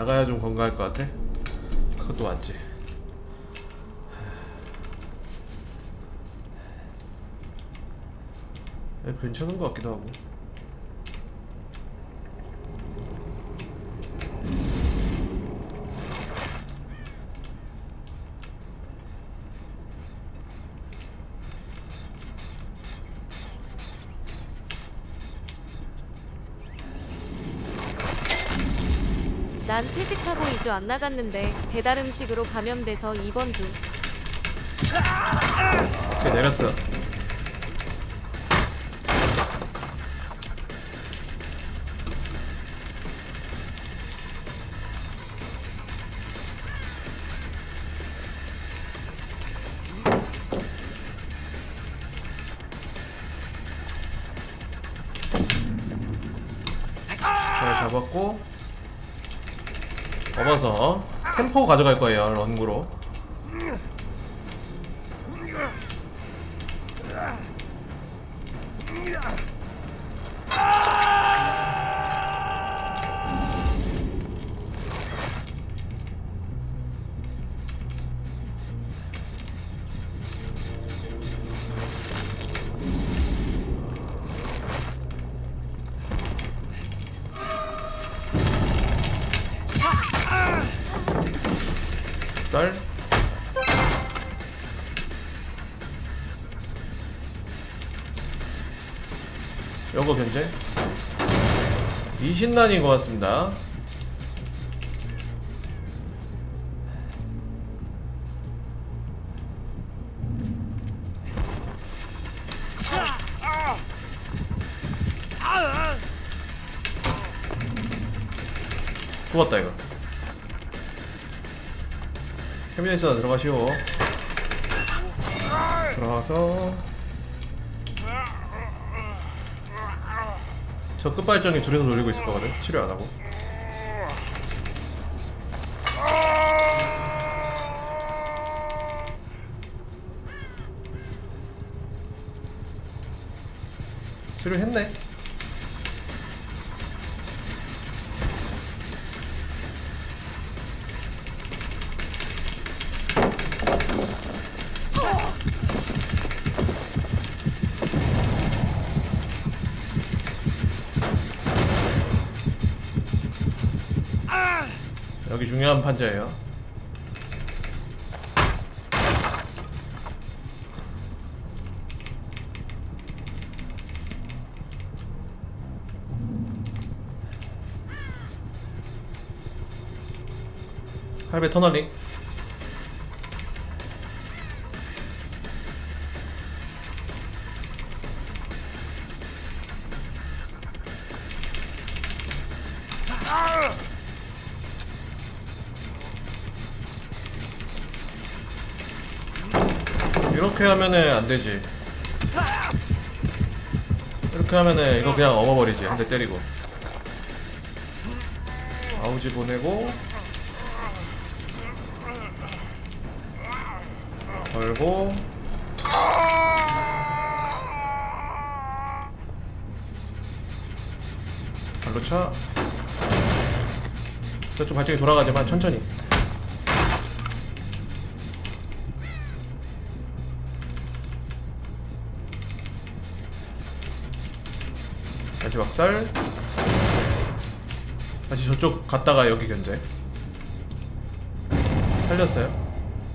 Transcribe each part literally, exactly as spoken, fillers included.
나가야 좀 건강할 것 같아. 그것도 맞지. 괜찮은 것 같기도 하고. 난 퇴직하고 이 주 안 나갔는데 배달 음식으로 감염돼서 이번 주. 오케이, 내렸어. 잘 잡았고, 접어서 템포 가져갈 거예요. 런구로. 쌀. 요거 견제. 이신난인 것 같습니다. 죽었다 이거. 캐비넷에다 들어가시오. 들어가서 저 끝발전이 둘이서 노리고 있을 거거든. 치료 안 하고. 치료했네. 여기 중요한 판자예요. 할배 터널링. 이렇게 하면은 안되지. 이렇게 하면은 이거 그냥 업어버리지. 한 대 때리고 아우지 보내고 걸고 발로 차. 저쪽 발전기 돌아가지만 천천히. 다시 막살. 다시 저쪽 갔다가 여기 견제. 살렸어요.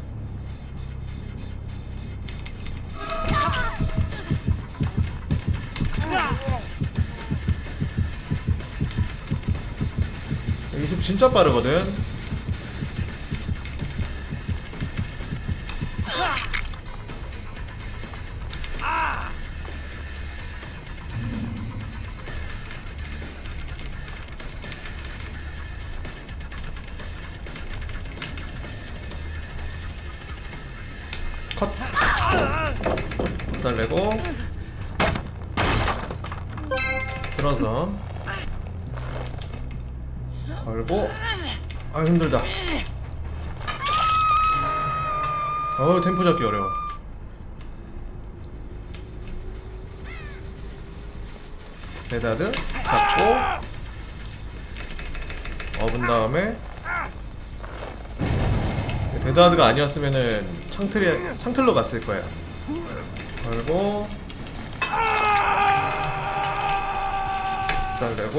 여기 숲 진짜 빠르거든. 컷. 살 내고 들어서 걸고. 아 힘들다. 어우 템포 잡기 어려워. 베다드 잡고 업은 다음에 데드하드가 아니었으면은 창틀에 창틀로 갔을 거야. 걸고 쌀내고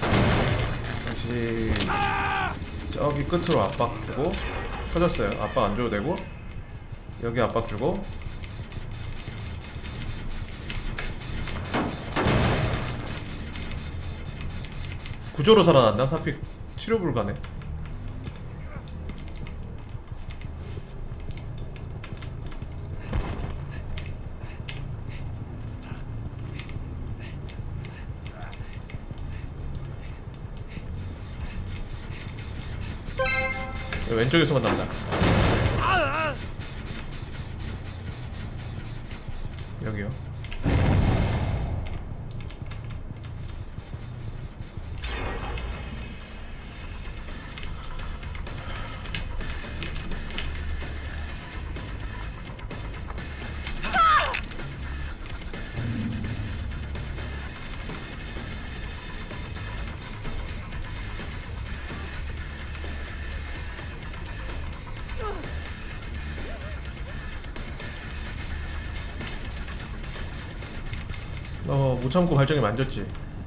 다시 저기 끝으로 압박 주고 터졌어요. 압박 안 줘도 되고 여기 압박 주고 구조로 살아난다. 사픽 치료 불가네. 왼쪽에서만 난다. 여기요. 어, 못 참고 발정이 만졌지.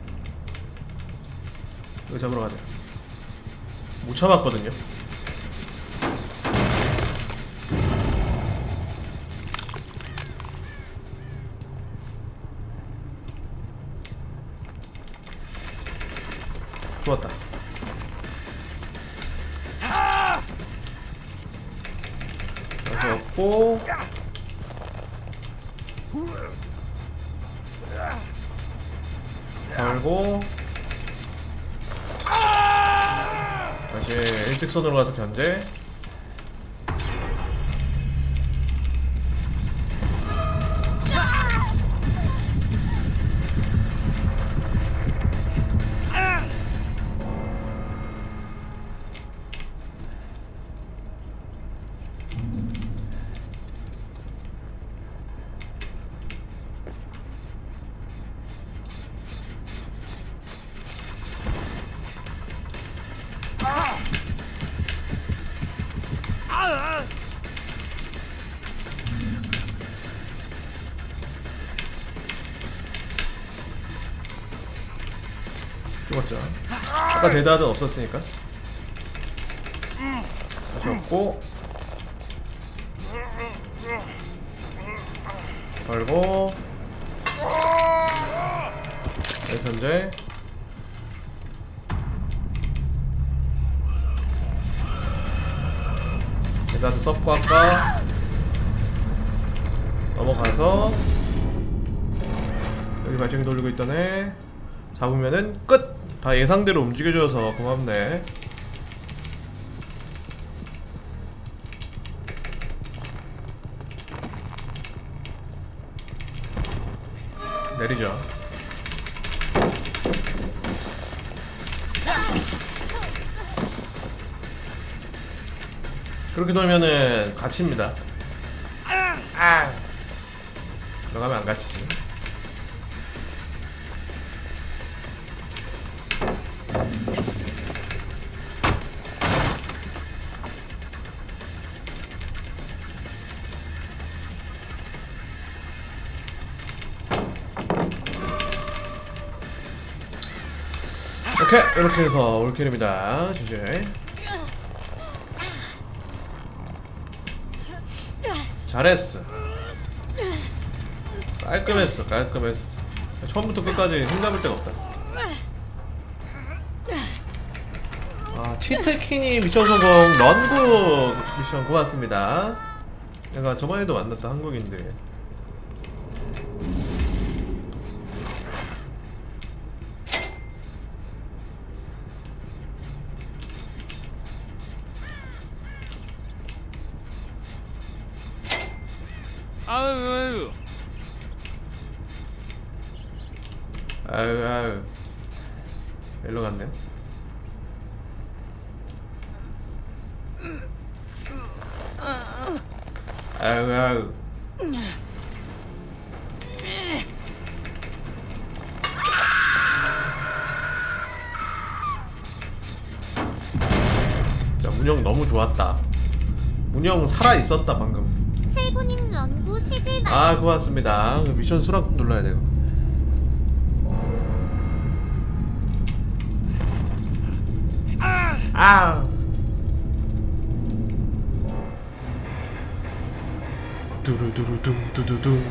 이거 잡으러 가자. 못 참았거든요. 좋았다. 다시 없고 걸고 다시 일직선으로 가서 견제. 죽었죠. 아까 데드하드 없었으니까 다시 없고 걸고 여기 현재 데드하드 썩고 아까 넘어가서 여기 발전기 돌리고 있던 애 잡으면은 끝! 다 예상대로 움직여줘서 고맙네. 내리죠. 그렇게 돌면은 갇힙니다. 아! 들어가면 안 갇히지. 오케이, 이렇게 해서 올킬입니다. 지제 잘했어. 깔끔했어. 깔끔했어. 처음부터 끝까지 힘잡을 데가 없다. 아, 치트키니 미션 성공. 런국 미션 고맙습니다. 내가 저번에도 만났던 한국인데 아유 아유 아유 일로 갔네. 아유 아유 자, 운영 너무 좋았다. 문영 살아있었다 방금. 세군인 연구 세질 나. 아 고맙습니다. 미션 수락 눌러야 돼요. 아 두루두루둥 두두둥.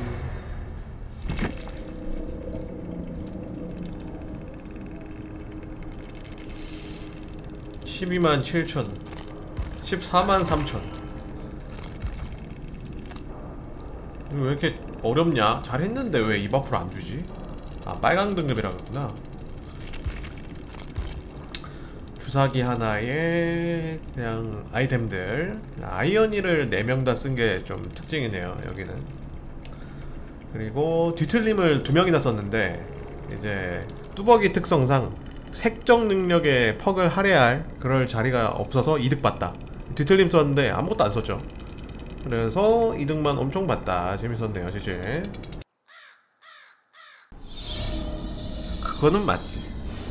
십이만 칠천, 십사만 삼천. 왜 이렇게 어렵냐? 잘했는데 왜 이 버프를 안 주지? 아 빨강 등급이라 그러구나. 주사기 하나에 그냥 아이템들. 아이언이를 네 명 다 쓴 게 좀 특징이네요 여기는. 그리고 뒤틀림을 두 명이나 썼는데 이제 뚜벅이 특성상 색적 능력에 퍽을 할애할 그럴 자리가 없어서 이득 봤다. 뒤틀림 썼는데 아무것도 안 썼죠. 그래서 이득만 엄청 봤다. 재밌었네요 제재. 그거는 맞지.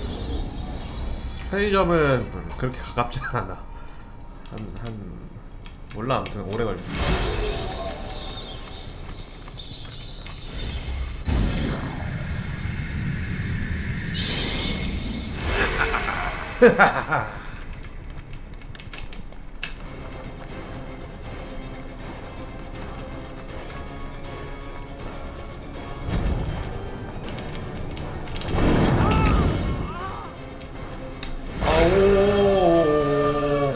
편의점은 그렇게 가깝진 않아. 한, 한 몰라 아무튼 오래 걸려. 아오.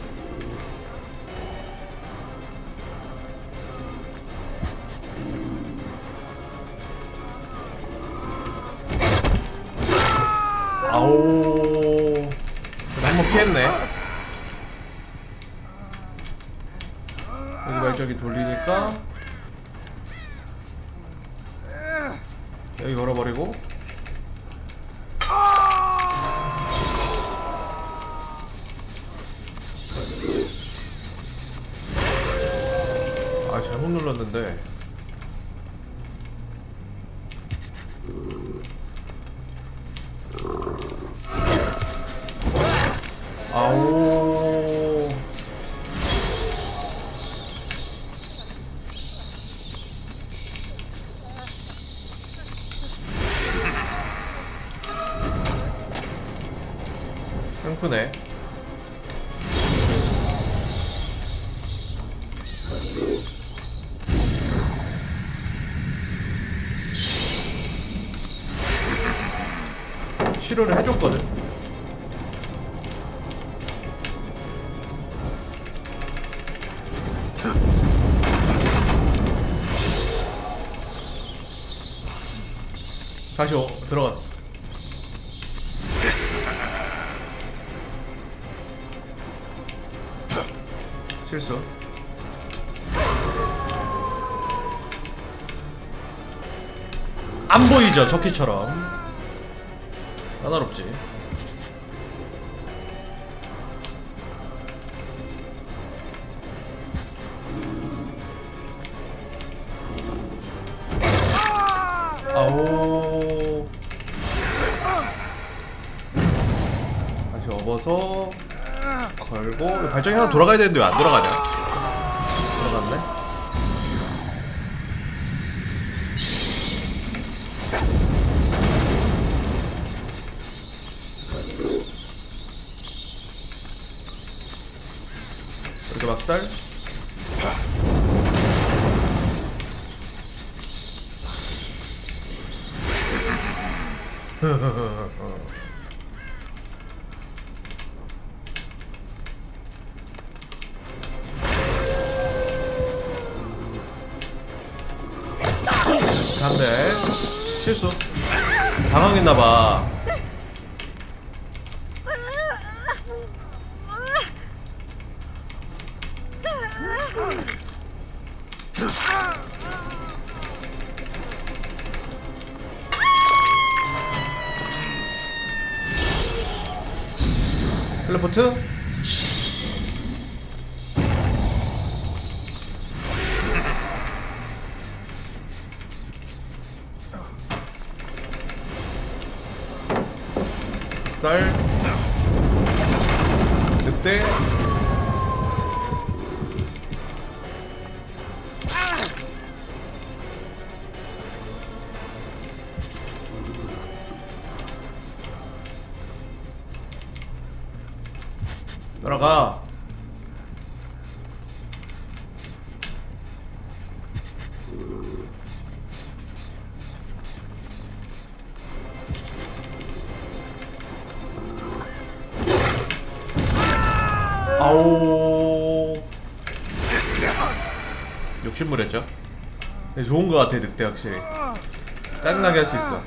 아오. 한번 피했네. 여기 발전기 돌리니까 여기 걸어버리고. 아 잘못 눌렀는데. 아오. 깡프네. 치료를 해줬거든. 다시 오, 들어갔어. 실수. 안 보이죠 저키처럼. 까다롭지. 아오. 다시 업어서 걸고. 발전기 하나 돌아가야 되는데 왜 안 돌아가냐? 돌아갔네. 이렇게 막살. 안돼. 실수. 당황했나봐. 텔레포트. 쌀. 늑대. 아오. 욕심부렸죠? 근데 좋은 거 같아 늑대 확실히. 짜증나게 할 수 있어.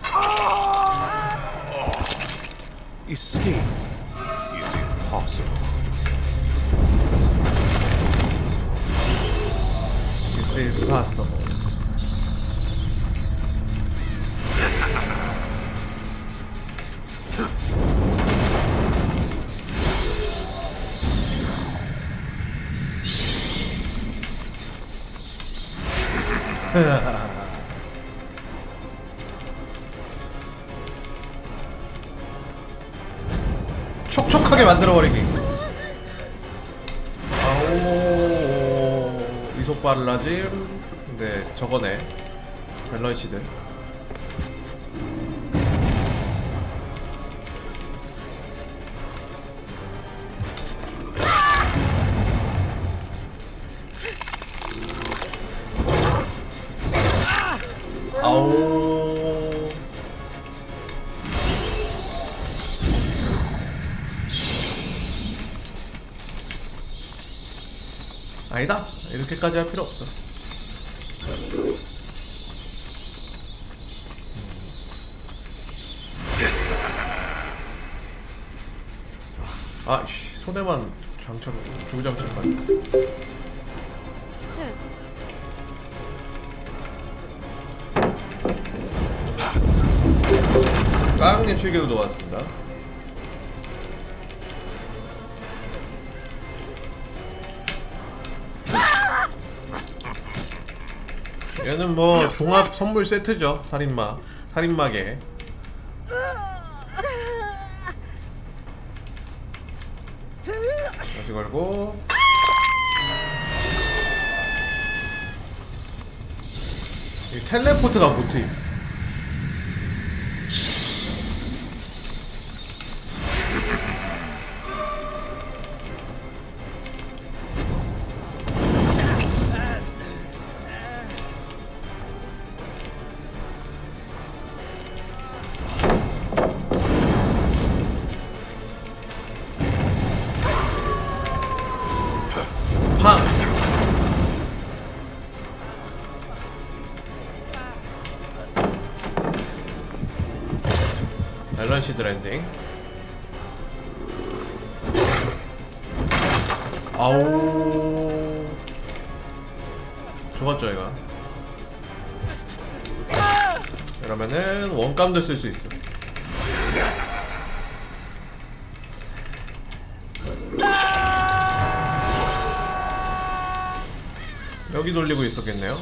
Escape is impossible. This is possible. 촉촉하게 만들어버리기. 아오. 이속 빨라짐. 근데 저거네. 밸런시드. 아오. 아니다. 이렇게까지 할 필요 없어. 아씨, 손에만 장착, 주장착만. 슥. 까양님 출격도 왔습니다. 얘는 뭐 종합 선물 세트죠. 살인마, 살인마계. 다시 걸고. 이 텔레포트가 모티브. 팡! 밸런시드 랜딩. 아오. 죽었죠 얘가. 그러면은 원감도 쓸 수 있어. 여기 돌리고 있었겠네요.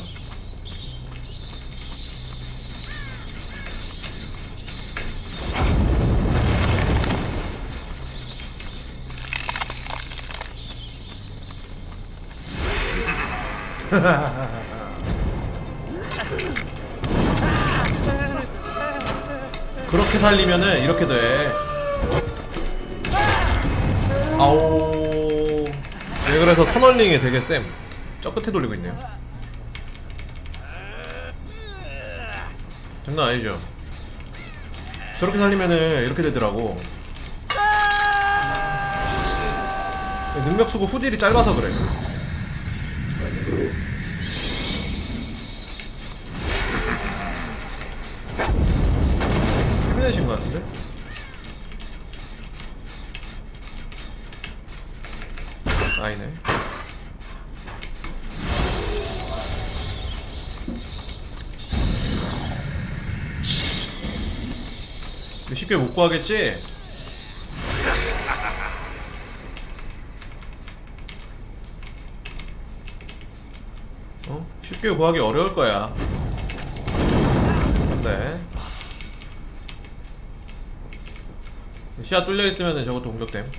그렇게 살리면은 이렇게 돼. 아오. 네, 그래서 터널링이 되게 쌤. 저 끝에 돌리고 있네요. 장난 아니죠? 저렇게 살리면은 이렇게 되더라고. 능력 쓰고 후딜이 짧아서 그래. 큰일 내신 것 같은데? 아니네. 쉽게 못 구하겠지? 어? 쉽게 구하기 어려울 거야. 근데 시야 뚫려 있으면 저것도 공격됨.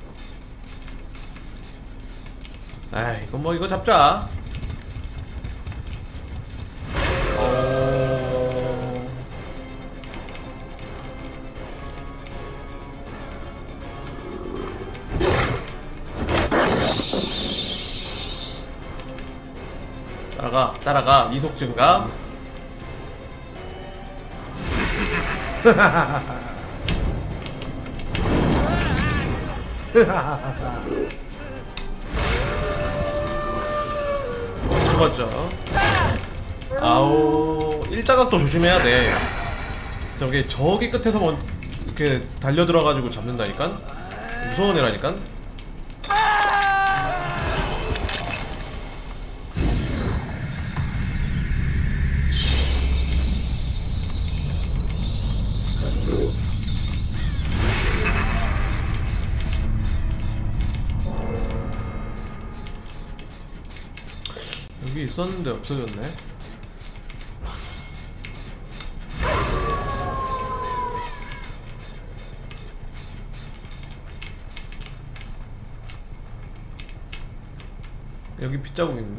에이, 이거 뭐 이거 잡자. 따라가 따라가 이속 증가. 죽었죠. 아우 일자각도 조심해야 돼. 저기 저기 끝에서 먼 이렇게 달려 들어가지고 잡는다니까. 무서운 애라니까. 여기 있었는데 없어졌네. 여기 빗자국 있는데?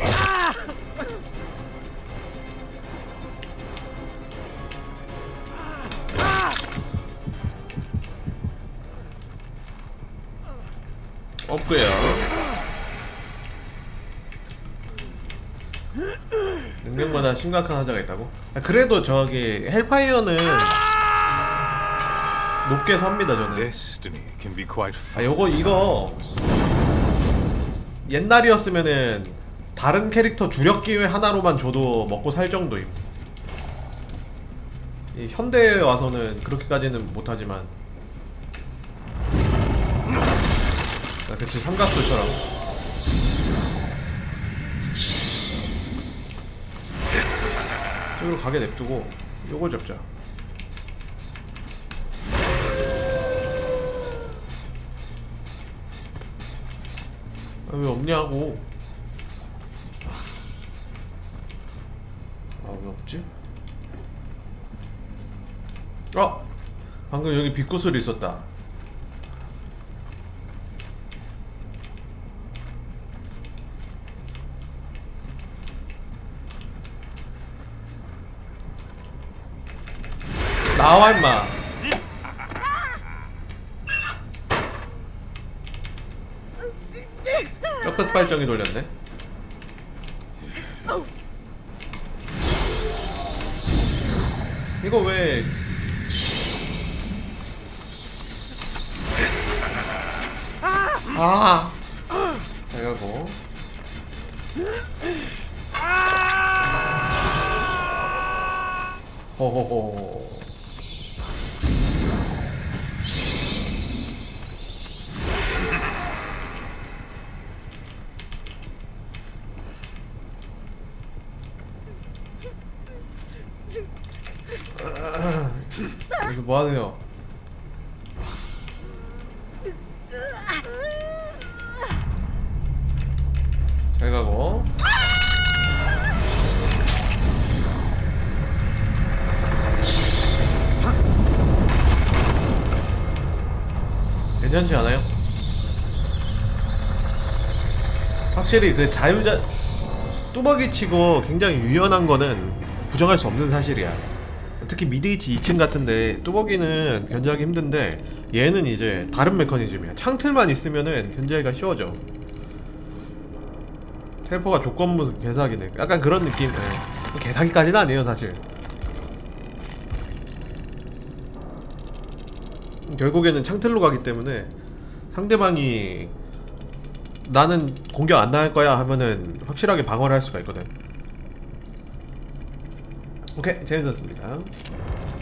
없고요. 능력마다 심각한 하자가 있다고? 아, 그래도 저기 헬파이어는 높게 섭니다 저는. Destiny can be quite 아 요거 이거 옛날이었으면은 다른 캐릭터 주력 기회 하나로만 줘도 먹고 살 정도임. 이 현대에 와서는 그렇게까지는 못하지만. 아, 그치 삼각수처럼. 저기로 가게 냅두고 요걸 잡자. 아, 왜 없냐고. 아, 왜 없지? 어! 방금 여기 빗구슬이 있었다. 나와 임마. 뼈끝 발정이 돌렸네. 이거 왜 아! 잘 가고. 호호호. 여기서 뭐하세요? 잘 가고. 괜찮지 않아요? 확실히 그 자유자 뚜벅이 치고 굉장히 유연한 거는 부정할 수 없는 사실이야. 특히 미드위치 이 층 같은데 뚜벅이는 견제하기 힘든데 얘는 이제 다른 메커니즘이야. 창틀만 있으면은 견제하기가 쉬워져. 텔포가 조건부 개사기네. 약간 그런 느낌. 네. 개사기까지는 아니에요 사실. 결국에는 창틀로 가기 때문에 상대방이 나는 공격 안 나갈 거야 하면은 확실하게 방어를 할 수가 있거든. 오케이, 재밌었습니다.